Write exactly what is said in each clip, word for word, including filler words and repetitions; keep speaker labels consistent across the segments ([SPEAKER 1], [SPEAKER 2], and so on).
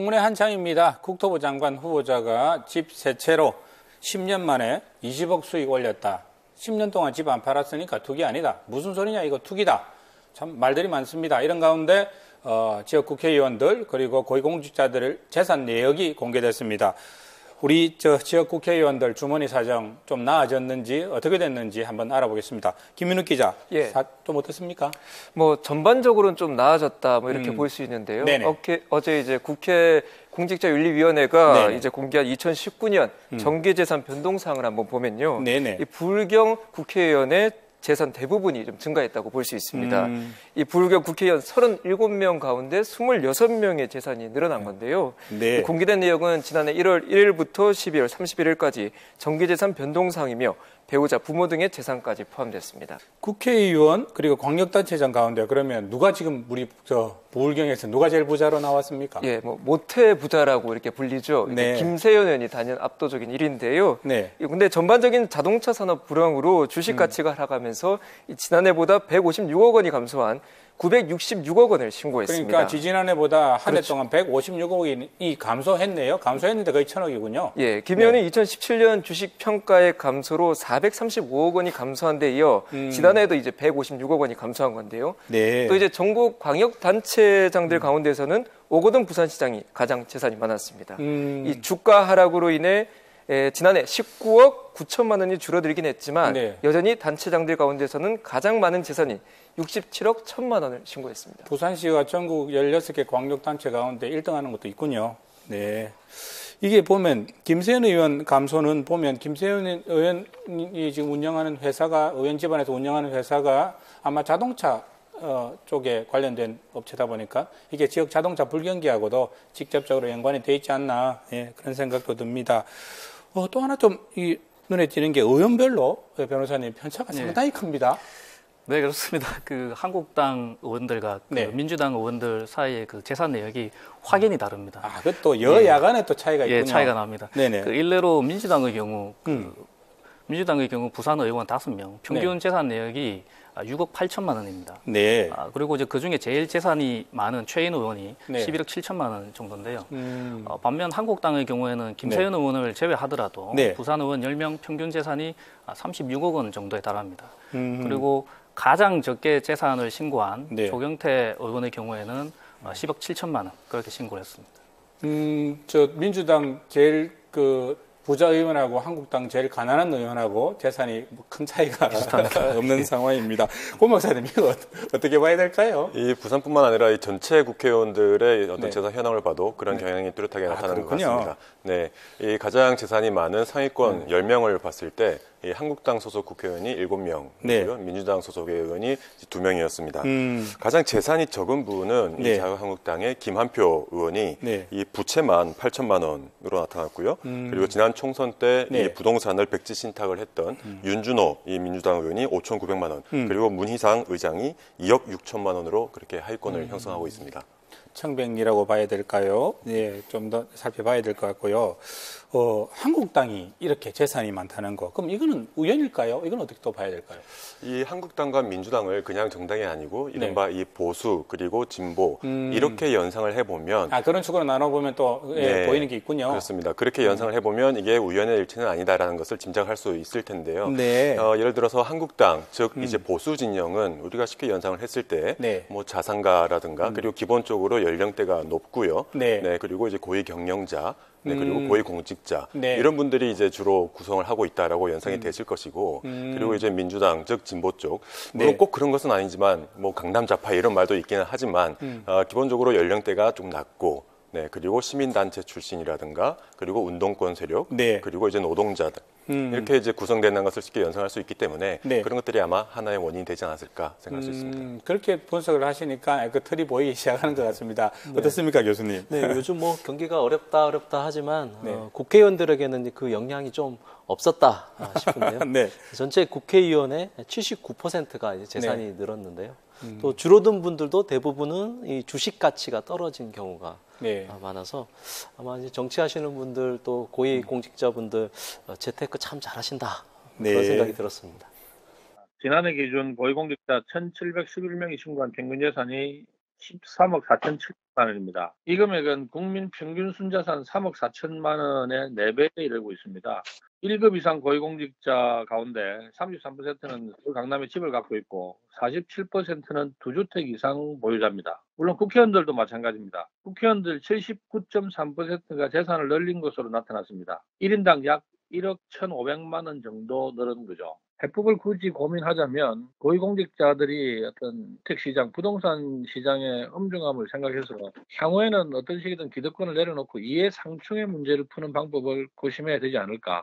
[SPEAKER 1] 청문회 한창입니다. 국토부 장관 후보자가 집 세 채로 십 년 만에 이십억 수익 올렸다. 십 년 동안 집 안 팔았으니까 투기 아니다. 무슨 소리냐, 이거 투기다. 참 말들이 많습니다. 이런 가운데 어, 지역 국회의원들 그리고 고위공직자들 재산 내역이 공개됐습니다. 우리 저 지역 국회의원들 주머니 사정 좀 나아졌는지 어떻게 됐는지 한번 알아보겠습니다. 김민욱 기자,
[SPEAKER 2] 예.
[SPEAKER 1] 사, 좀 어떻습니까?
[SPEAKER 2] 뭐 전반적으로는 좀 나아졌다, 뭐 이렇게
[SPEAKER 1] 음.
[SPEAKER 2] 볼 수 있는데요.
[SPEAKER 1] 어게,
[SPEAKER 2] 어제 이제 국회 공직자윤리위원회가
[SPEAKER 1] 네네.
[SPEAKER 2] 이제 공개한 이천십구 년
[SPEAKER 1] 음.
[SPEAKER 2] 정기재산 변동사항을 한번 보면요,
[SPEAKER 1] 네네.
[SPEAKER 2] 이 불경 국회의원의 재산 대부분이 좀 증가했다고 볼 수 있습니다. 음. 이 불경 국회의원 서른일곱 명 가운데 스물여섯 명의 재산이 늘어난 건데요.
[SPEAKER 1] 네.
[SPEAKER 2] 공개된 내역은 지난해 일월 일일부터 십이월 삼십일일까지 정기재산 변동사항이며 배우자, 부모 등의 재산까지 포함됐습니다.
[SPEAKER 1] 국회의원 그리고 광역단체장 가운데 그러면 누가 지금 우리 저 보울경에서 누가 제일 부자로 나왔습니까?
[SPEAKER 2] 예, 뭐 모태 부자라고 이렇게 불리죠.
[SPEAKER 1] 네.
[SPEAKER 2] 김세연 의원이 단연 압도적인 일 위인데요.
[SPEAKER 1] 네.
[SPEAKER 2] 근데 전반적인 자동차 산업 불황으로 주식 가치가 하락하면서 지난해보다 백오십육억 원이 감소한 구백육십육억 원을 신고했습니다.
[SPEAKER 1] 그러니까 지지난해보다 한 해
[SPEAKER 2] 그렇죠.
[SPEAKER 1] 동안 백오십육억이 감소했네요. 감소했는데 거의 천억이군요.
[SPEAKER 2] 예, 김 의원이
[SPEAKER 1] 네.
[SPEAKER 2] 이천십칠 년 주식 평가의 감소로 사백삼십오억 원이 감소한 데 이어 음. 지난해에도 이제 백오십육억 원이 감소한 건데요.
[SPEAKER 1] 네.
[SPEAKER 2] 또 이제 전국 광역 단체장들 음. 가운데서는 오거돈 부산시장이 가장 재산이 많았습니다. 음. 이 주가 하락으로 인해 에, 지난해 십구억 구천만 원이 줄어들긴 했지만 네. 여전히 단체장들 가운데서는 가장 많은 재산이 육십칠억 천만 원을 신고했습니다.
[SPEAKER 1] 부산시가 전국 열여섯 개 광역단체 가운데 일 등하는 것도 있군요. 네. 이게 보면 김세연 의원 감소는 보면 김세연 의원이 지금 운영하는 회사가 의원 집안에서 운영하는 회사가 아마 자동차 어, 쪽에 관련된 업체다 보니까 이게 지역 자동차 불경기하고도 직접적으로 연관이 돼 있지 않나, 예, 그런 생각도 듭니다. 어, 또 하나 좀 이 눈에 띄는 게 의원별로 변호사님 편차가
[SPEAKER 3] 네.
[SPEAKER 1] 상당히 큽니다.
[SPEAKER 3] 네, 그렇습니다. 그 한국당 의원들과 그
[SPEAKER 1] 네.
[SPEAKER 3] 민주당 의원들 사이의 그 재산 내역이 확연히 다릅니다.
[SPEAKER 1] 아, 그것도 여야 간에 예. 또 차이가 있군요.
[SPEAKER 3] 예, 차이가 납니다.
[SPEAKER 1] 네네.
[SPEAKER 3] 그 일례로 민주당의 경우, 그
[SPEAKER 1] 음.
[SPEAKER 3] 민주당의 경우 부산 의원 다섯 명, 평균
[SPEAKER 1] 네.
[SPEAKER 3] 재산 내역이 육억 팔천만 원입니다.
[SPEAKER 1] 네.
[SPEAKER 3] 아, 그리고 이제 그 중에 제일 재산이 많은 최인 의원이
[SPEAKER 1] 네.
[SPEAKER 3] 십일억 칠천만 원 정도인데요.
[SPEAKER 1] 음.
[SPEAKER 3] 어, 반면 한국당의 경우에는 김세연 네. 의원을 제외하더라도
[SPEAKER 1] 네.
[SPEAKER 3] 부산 의원 열 명 평균 재산이 삼십육억 원 정도에 달합니다.
[SPEAKER 1] 음.
[SPEAKER 3] 그리고 가장 적게 재산을 신고한
[SPEAKER 1] 네.
[SPEAKER 3] 조경태 의원의 경우에는 십억 칠천만 원 그렇게 신고를 했습니다.
[SPEAKER 1] 음, 저 민주당 제일 그 부자 의원하고 한국당 제일 가난한 의원하고 재산이 큰 차이가 없는 상황입니다. 고 박사님, 이거 어떻게 봐야 될까요?
[SPEAKER 4] 이 부산뿐만 아니라 이 전체 국회의원들의 어떤
[SPEAKER 1] 네.
[SPEAKER 4] 재산 현황을 봐도 그런
[SPEAKER 1] 네.
[SPEAKER 4] 경향이 뚜렷하게
[SPEAKER 1] 아,
[SPEAKER 4] 나타나는
[SPEAKER 1] 그렇군요.
[SPEAKER 4] 것 같습니다. 네, 이 가장 재산이 많은 상위권
[SPEAKER 1] 음.
[SPEAKER 4] 열 명을 봤을 때 이 한국당 소속 국회의원이 일곱 명이고요.
[SPEAKER 1] 네.
[SPEAKER 4] 민주당 소속의 의원이 두 명이었습니다.
[SPEAKER 1] 음.
[SPEAKER 4] 가장 재산이 적은 분은
[SPEAKER 1] 네.
[SPEAKER 4] 이 자유한국당의 김한표 의원이
[SPEAKER 1] 네.
[SPEAKER 4] 이 부채만 팔천만 원으로 나타났고요.
[SPEAKER 1] 음.
[SPEAKER 4] 그리고 지난 총선 때 이
[SPEAKER 1] 네.
[SPEAKER 4] 부동산을 백지 신탁을 했던 음. 윤준호 이 민주당 의원이 오천구백만 원,
[SPEAKER 1] 음.
[SPEAKER 4] 그리고 문희상 의장이 이억 육천만 원으로 그렇게 하위권을 음. 형성하고 있습니다.
[SPEAKER 1] 청백리라고 봐야 될까요? 네, 좀 더 살펴봐야 될 것 같고요. 어, 한국당이 이렇게 재산이 많다는 거, 그럼 이거는 우연일까요? 이건 어떻게 또 봐야 될까요?
[SPEAKER 4] 이 한국당과 민주당을 그냥 정당이 아니고 이른바 네. 이 보수 그리고 진보 음. 이렇게 연상을 해보면
[SPEAKER 1] 아, 그런 식으로 나눠보면 또 예,
[SPEAKER 4] 네,
[SPEAKER 1] 보이는 게 있군요.
[SPEAKER 4] 그렇습니다. 그렇게 연상을 해보면 이게 우연의 일치는 아니다라는 것을 짐작할 수 있을 텐데요.
[SPEAKER 1] 네.
[SPEAKER 4] 어, 예를 들어서 한국당, 즉
[SPEAKER 1] 음.
[SPEAKER 4] 이제 보수 진영은 우리가 쉽게 연상을 했을 때
[SPEAKER 1] 네.
[SPEAKER 4] 뭐 자산가라든가 음. 그리고 기본적으로 연령대가 높고요.
[SPEAKER 1] 네.
[SPEAKER 4] 네, 그리고 이제 고위 경영자, 네, 그리고
[SPEAKER 1] 음.
[SPEAKER 4] 고위 공직자
[SPEAKER 1] 네.
[SPEAKER 4] 이런 분들이 이제 주로 구성을 하고 있다라고 연상이 음. 되실 것이고, 음. 그리고 이제 민주당 즉 진보 쪽 물론
[SPEAKER 1] 네.
[SPEAKER 4] 꼭 그런 것은 아니지만 뭐 강남 좌파 이런 말도 있기는 하지만 음. 어, 기본적으로 연령대가 좀 낮고, 네, 그리고 시민단체 출신이라든가 그리고 운동권 세력,
[SPEAKER 1] 네.
[SPEAKER 4] 그리고 이제 노동자들 음. 이렇게 이제 구성되는 것을 쉽게 연상할 수 있기 때문에
[SPEAKER 1] 네.
[SPEAKER 4] 그런 것들이 아마 하나의 원인이 되지 않았을까 생각할 수 있습니다.
[SPEAKER 1] 음, 그렇게 분석을 하시니까 그 틀이 보이기 시작하는 것 같습니다. 네. 어떻습니까, 교수님?
[SPEAKER 5] 네, 요즘 뭐 경기가 어렵다 어렵다 하지만
[SPEAKER 1] 네.
[SPEAKER 5] 어, 국회의원들에게는 그 영향이 좀 없었다 싶은데요.
[SPEAKER 1] 네.
[SPEAKER 5] 전체 국회의원의 칠십구 퍼센트가 이제 재산이
[SPEAKER 1] 네.
[SPEAKER 5] 늘었는데요.
[SPEAKER 1] 음.
[SPEAKER 5] 또 줄어든 분들도 대부분은 이 주식 가치가 떨어진 경우가
[SPEAKER 1] 네.
[SPEAKER 5] 많아서 아마 이제 정치하시는 분들 또 고위 공직자분들 어, 재테크 참 잘하신다
[SPEAKER 1] 네.
[SPEAKER 5] 그런 생각이 들었습니다.
[SPEAKER 6] 지난해 기준 고위공직자 천칠백십일 명이 신고한 평균 재산이 십삼억 사천칠백만 원입니다. 이 금액은 국민 평균 순자산 삼억 사천만 원의 네 배에 이르고 있습니다. 일 급 이상 고위공직자 가운데 삼십삼 퍼센트는 서울 강남에 집을 갖고 있고 사십칠 퍼센트는 두 주택 이상 보유자입니다. 물론 국회의원들도 마찬가지입니다. 국회의원들 칠십구 점 삼 퍼센트가 재산을 늘린 것으로 나타났습니다. 일 인당 약 일억 천오백만 원 정도 늘은 거죠. 해법을 굳이 고민하자면 고위공직자들이 어떤 택시장, 부동산 시장의 엄중함을 생각해서 향후에는 어떤 식이든 기득권을 내려놓고 이해상충의 문제를 푸는 방법을 고심해야 되지 않을까.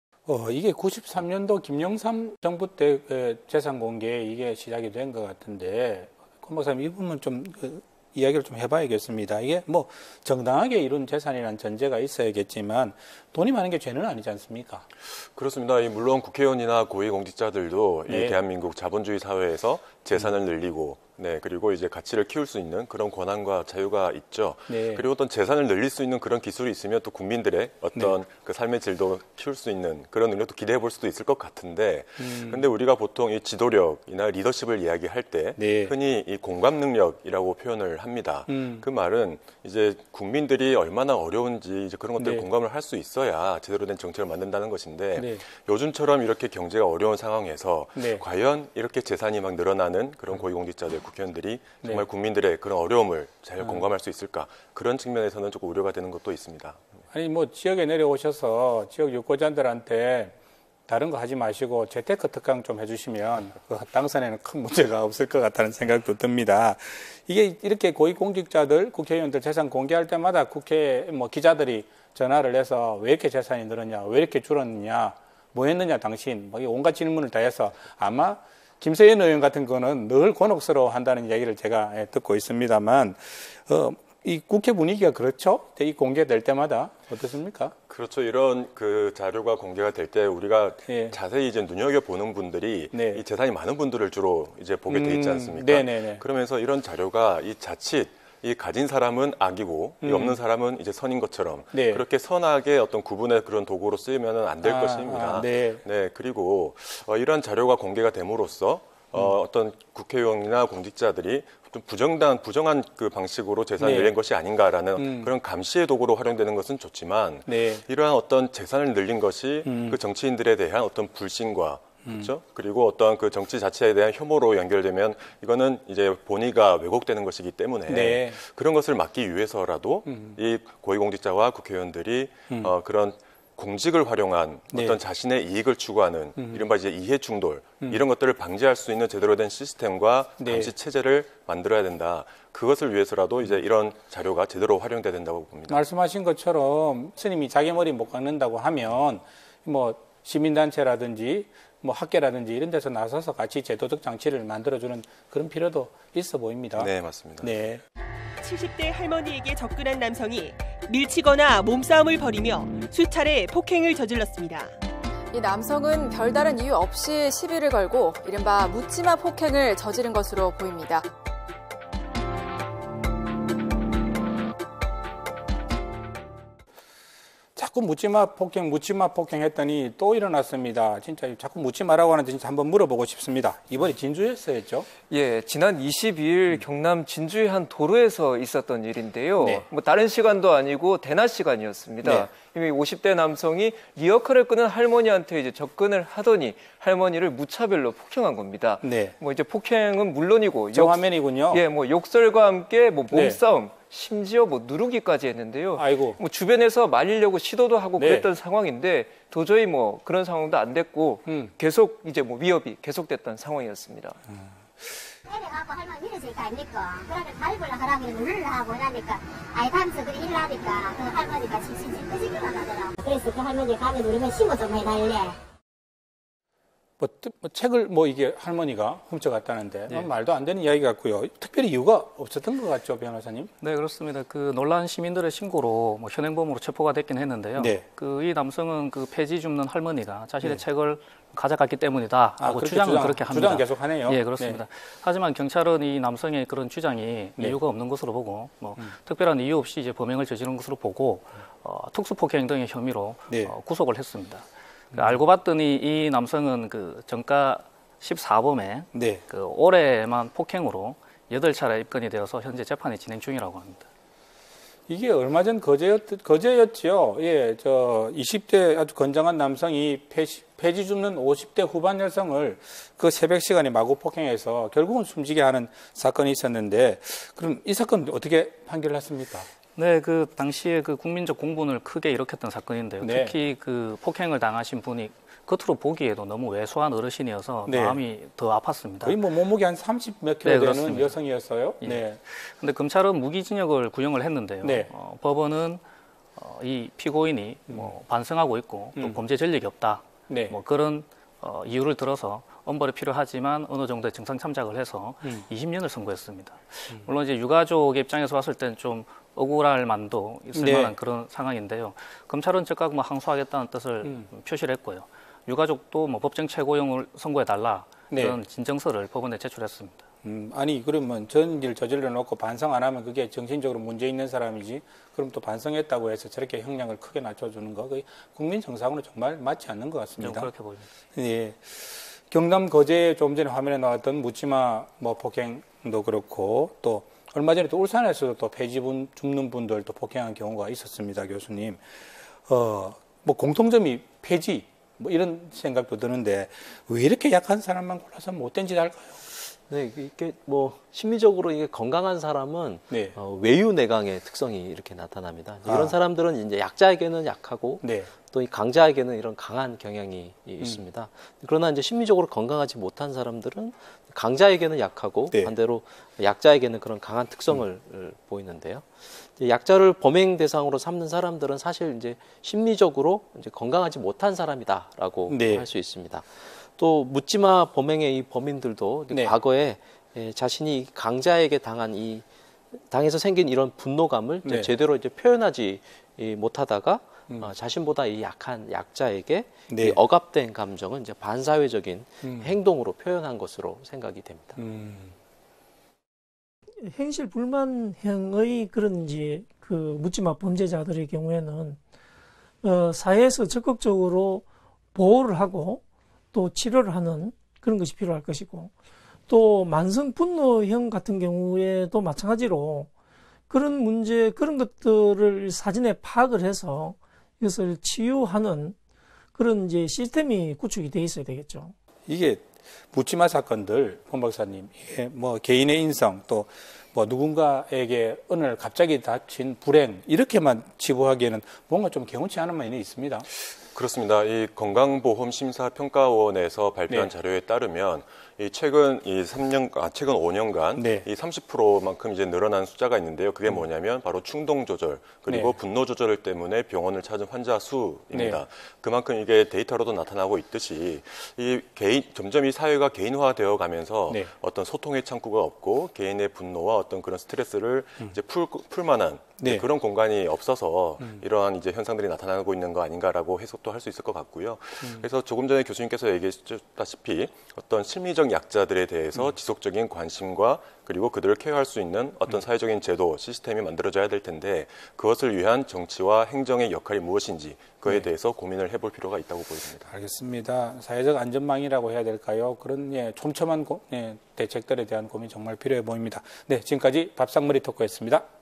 [SPEAKER 1] 어, 이게 구십삼 년도 김영삼 정부 때 재산 공개 이게 시작이 된 것 같은데, 권 박사님 이 부분 좀 그, 이야기를 좀 해봐야겠습니다. 이게 뭐 정당하게 이룬 재산이라는 전제가 있어야겠지만 돈이 많은 게 죄는 아니지 않습니까?
[SPEAKER 4] 그렇습니다. 물론 국회의원이나 고위공직자들도 네. 이 대한민국 자본주의 사회에서 재산을 음. 늘리고 네, 그리고 이제 가치를 키울 수 있는 그런 권한과 자유가 있죠. 네. 그리고 어떤 재산을 늘릴 수 있는 그런 기술이 있으면 또 국민들의 어떤 네. 그 삶의 질도 키울 수 있는 그런 능력도 기대해 볼 수도 있을 것 같은데, 음. 근데 우리가 보통 이 지도력이나 리더십을 이야기할 때 네. 흔히 이 공감 능력이라고 표현을 합니다. 음. 그 말은 이제 국민들이 얼마나 어려운지 이제 그런 것들을 네. 공감을 할 수 있어야 제대로 된 정책을 만든다는 것인데 네. 요즘처럼 이렇게 경제가 어려운 상황에서 네. 과연 이렇게 재산이 막 늘어나는 그런 고위공직자들, 국회의원들이 정말 네. 국민들의 그런 어려움을 잘 음. 공감할 수 있을까? 그런 측면에서는 조금 우려가 되는 것도 있습니다.
[SPEAKER 1] 아니 뭐 지역에 내려오셔서 지역 유권자들한테 다른 거 하지 마시고 재테크 특강 좀 해주시면 그 당선에는 큰 문제가 없을 것 같다는 생각도 듭니다. 이게 이렇게 고위공직자들, 국회의원들 재산 공개할 때마다 국회 뭐 기자들이 전화를 해서 왜 이렇게 재산이 늘었냐, 왜 이렇게 줄었느냐, 뭐 했느냐 당신, 뭐 온갖 질문을 다 해서 아마 김세연 의원 같은 거는 늘 곤혹스러워 한다는 이야기를 제가 듣고 있습니다만, 어, 이 국회 분위기가 그렇죠? 이 공개될 때마다 어떻습니까?
[SPEAKER 4] 그렇죠. 이런 그 자료가 공개가 될 때 우리가 네. 자세히 이제 눈여겨보는 분들이 네. 이 재산이 많은 분들을 주로 이제 보게 돼 있지 않습니까? 음, 네네네. 그러면서 이런 자료가 이 자칫 이 가진 사람은 악이고 음. 이 없는 사람은 이제 선인 것처럼 네. 그렇게 선악의 어떤 구분의 그런 도구로 쓰이면 안 될 아, 것입니다. 아, 네. 네. 그리고 어, 이런 자료가 공개가 됨으로써 어, 음. 어떤 국회의원이나 공직자들이 좀 부정당, 부정한 그 방식으로 재산을 네. 늘린 것이 아닌가라는 음. 그런 감시의 도구로 활용되는 것은 좋지만 네. 이러한 어떤 재산을 늘린 것이 음. 그 정치인들에 대한 어떤 불신과 그렇죠? 음. 그리고 어떤 그 정치 자체에 대한 혐오로 연결되면 이거는 이제 본의가 왜곡되는 것이기 때문에 네. 그런 것을 막기 위해서라도 음. 이 고위공직자와 국회의원들이 음. 어, 그런 공직을 활용한 네. 어떤 자신의 이익을 추구하는 음. 이른바 이제 이해 충돌 음. 이런 것들을 방지할 수 있는 제대로 된 시스템과 네. 감시 체제를 만들어야 된다. 그것을 위해서라도 이제 이런 자료가 제대로 활용돼야 된다고 봅니다.
[SPEAKER 1] 말씀하신 것처럼 스님이 자기 머리 못 깎는다고 하면 뭐 시민단체라든지 뭐 학계라든지 이런 데서 나서서 같이 제도적 장치를 만들어주는 그런 필요도 있어 보입니다.
[SPEAKER 4] 네, 맞습니다. 네.
[SPEAKER 7] 칠십 대 할머니에게 접근한 남성이 밀치거나 몸싸움을 벌이며 수차례 폭행을 저질렀습니다.
[SPEAKER 8] 이 남성은 별다른 이유 없이 시비를 걸고 이른바 묻지마 폭행을 저지른 것으로 보입니다.
[SPEAKER 1] 자꾸 묻지마 폭행, 묻지마 폭행 했더니 또 일어났습니다. 진짜 자꾸 묻지마라고 하는데 진짜 한번 물어보고 싶습니다. 이번에 진주에서였죠?
[SPEAKER 2] 예, 지난 이십이일 음. 경남 진주의 한 도로에서 있었던 일인데요. 네. 뭐 다른 시간도 아니고 대낮 시간이었습니다. 네. 오십 대 남성이 리어카를 끄는 할머니한테 이제 접근을 하더니 할머니를 무차별로 폭행한 겁니다. 네. 뭐 이제 폭행은 물론이고
[SPEAKER 1] 저 화면이군요.
[SPEAKER 2] 예, 뭐 욕설과 함께 뭐 몸싸움. 네. 심지어 뭐 누르기까지 했는데요.
[SPEAKER 1] 아이고.
[SPEAKER 2] 뭐 주변에서 말리려고 시도도 하고 네. 그랬던 상황인데 도저히 뭐 그런 상황도 안 됐고 음. 계속 이제 뭐 위협이 계속됐던 상황이었습니다. 음.
[SPEAKER 9] 해가지고 할머니 이러니까 아닙니까? 그러니까 가입을 하라고 누르려 하고 이러니까 아이 하면서 그래 일하니까 그 할머니가 심심심 끄지기만 하더라고. 그래서 그 할머니 가면 누르면 신고 좀 해달래.
[SPEAKER 1] 뭐, 뭐 책을 뭐 이게 할머니가 훔쳐갔다는데 네. 말도 안 되는 이야기 같고요. 특별히 이유가 없었던 것 같죠, 변호사님?
[SPEAKER 3] 네, 그렇습니다. 그 논란 시민들의 신고로 뭐 현행범으로 체포가 됐긴 했는데요. 네. 그 이 남성은 그 폐지 줍는 할머니가 자신의 네. 책을 가져갔기 때문이다 하고 아, 주장을 주장,
[SPEAKER 1] 그렇게
[SPEAKER 3] 합니다.
[SPEAKER 1] 주장 계속 하네요.
[SPEAKER 3] 예, 그렇습니다. 네. 하지만 경찰은 이 남성의 그런 주장이 네. 이유가 없는 것으로 보고 뭐 음. 특별한 이유 없이 이제 범행을 저지른 것으로 보고 어, 특수폭행 등의 혐의로 네. 어, 구속을 했습니다. 그 알고 봤더니 이 남성은 그 정가 십사 범에 네. 그 올해만 폭행으로 여덟 차례 입건이 되어서 현재 재판이 진행 중이라고 합니다.
[SPEAKER 1] 이게 얼마 전 거제였, 거제였죠. 예, 저 이십 대 아주 건장한 남성이 폐지, 폐지 줍는 오십 대 후반 여성을 그 새벽 시간에 마구 폭행해서 결국은 숨지게 하는 사건이 있었는데, 그럼 이 사건 어떻게 판결났습니까?
[SPEAKER 3] 네, 그 당시에 그 국민적 공분을 크게 일으켰던 사건인데요. 네. 특히 그 폭행을 당하신 분이 겉으로 보기에도 너무 왜소한 어르신이어서 네. 마음이 더 아팠습니다.
[SPEAKER 1] 거의 뭐 몸무게 한 삼십 몇 킬로 네, 되는 그렇습니다. 여성이었어요.
[SPEAKER 3] 예.
[SPEAKER 1] 네.
[SPEAKER 3] 근데 검찰은 무기징역을 구형을 했는데요. 네. 어, 법원은 어, 이 피고인이 음. 뭐 반성하고 있고 또 음. 범죄 전력이 없다. 네. 뭐 그런 어, 이유를 들어서 엄벌이 필요하지만 어느 정도의 증상 참작을 해서 음. 이십 년을 선고했습니다. 음. 물론 이제 유가족의 입장에서 봤을 땐 좀 억울할 만도 있을 네. 만한 그런 상황인데요. 검찰은 즉각 뭐 항소하겠다는 뜻을 음. 표시를 했고요. 유가족도 뭐 법정 최고형을 선고해달라 네. 그런 진정서를 법원에 제출했습니다.
[SPEAKER 1] 음, 아니 그러면 전일 저질러 놓고 반성 안 하면 그게 정신적으로 문제 있는 사람이지, 그럼 또 반성했다고 해서 저렇게 형량을 크게 낮춰주는 거, 그 국민 정상으로 정말 맞지 않는 것 같습니다.
[SPEAKER 3] 좀 그렇게 보입니다.
[SPEAKER 1] 예. 경남 거제 좀 전에 화면에 나왔던 묻지마 뭐 폭행도 그렇고, 또 얼마 전에 또 울산에서도 또 폐지 줍는 분들 또 폭행한 경우가 있었습니다, 교수님. 어, 뭐 공통점이 폐지, 뭐 이런 생각도 드는데 왜 이렇게 약한 사람만 골라서 못된 짓 할까요?
[SPEAKER 5] 네, 이게 뭐 심리적으로 이게 건강한 사람은 네. 어, 외유내강의 특성이 이렇게 나타납니다. 아. 이런 사람들은 이제 약자에게는 약하고 네. 또 이 강자에게는 이런 강한 경향이 음. 있습니다. 그러나 이제 심리적으로 건강하지 못한 사람들은 강자에게는 약하고 네. 반대로 약자에게는 그런 강한 특성을 음. 보이는데요. 약자를 범행 대상으로 삼는 사람들은 사실 이제 심리적으로 이제 건강하지 못한 사람이다라고 네. 할 수 있습니다. 또 묻지마 범행의 이 범인들도 네. 과거에 예, 자신이 강자에게 당한 이 당해서 생긴 이런 분노감을 네. 제대로 이제 표현하지 못하다가 음. 어, 자신보다 이 약한 약자에게 네. 이 억압된 감정은 이제 반사회적인 음. 행동으로 표현한 것으로 생각이 됩니다. 음.
[SPEAKER 10] 행실 불만형의 그런 이제 그 묻지마 범죄자들의 경우에는 어, 사회에서 적극적으로 보호를 하고 또 치료를 하는 그런 것이 필요할 것이고, 또 만성 분노형 같은 경우에도 마찬가지로 그런 문제, 그런 것들을 사전에 파악을 해서 이것을 치유하는 그런 이제 시스템이 구축이 돼 있어야 되겠죠.
[SPEAKER 1] 이게 묻지마 사건들, 권 박사님, 예, 뭐 개인의 인성, 또 뭐 누군가에게 어느 날 갑자기 닥친 불행, 이렇게만 치부하기에는 뭔가 좀 개운치 않은 면이 있습니다.
[SPEAKER 4] 그렇습니다. 이 건강보험심사평가원에서 발표한 네. 자료에 따르면 이 최근 이 삼 년, 아, 최근 오 년간 네. 이 삼십 퍼센트만큼 이제 늘어난 숫자가 있는데요. 그게 뭐냐면 바로 충동 조절 그리고 네. 분노 조절 때문에 병원을 찾은 환자 수입니다. 네. 그만큼 이게 데이터로도 나타나고 있듯이 이 개인 점점 이 사회가 개인화되어 가면서 네. 어떤 소통의 창구가 없고 개인의 분노와 어떤 그런 스트레스를 음. 이제 풀 풀만한 네. 그런 공간이 없어서 음. 이러한 이제 현상들이 나타나고 있는 거 아닌가라고 해석도 할 수 있을 것 같고요. 음. 그래서 조금 전에 교수님께서 얘기했다시피 어떤 심리적 약자들에 대해서 음. 지속적인 관심과 그리고 그들을 케어할 수 있는 어떤 음. 사회적인 제도, 시스템이 만들어져야 될 텐데 그것을 위한 정치와 행정의 역할이 무엇인지 그에 네. 대해서 고민을 해볼 필요가 있다고 보입니다.
[SPEAKER 1] 알겠습니다. 사회적 안전망이라고 해야 될까요? 그런 예, 촘촘한 고, 예, 대책들에 대한 고민 정말 필요해 보입니다. 네, 지금까지 밥상머리 토크였습니다.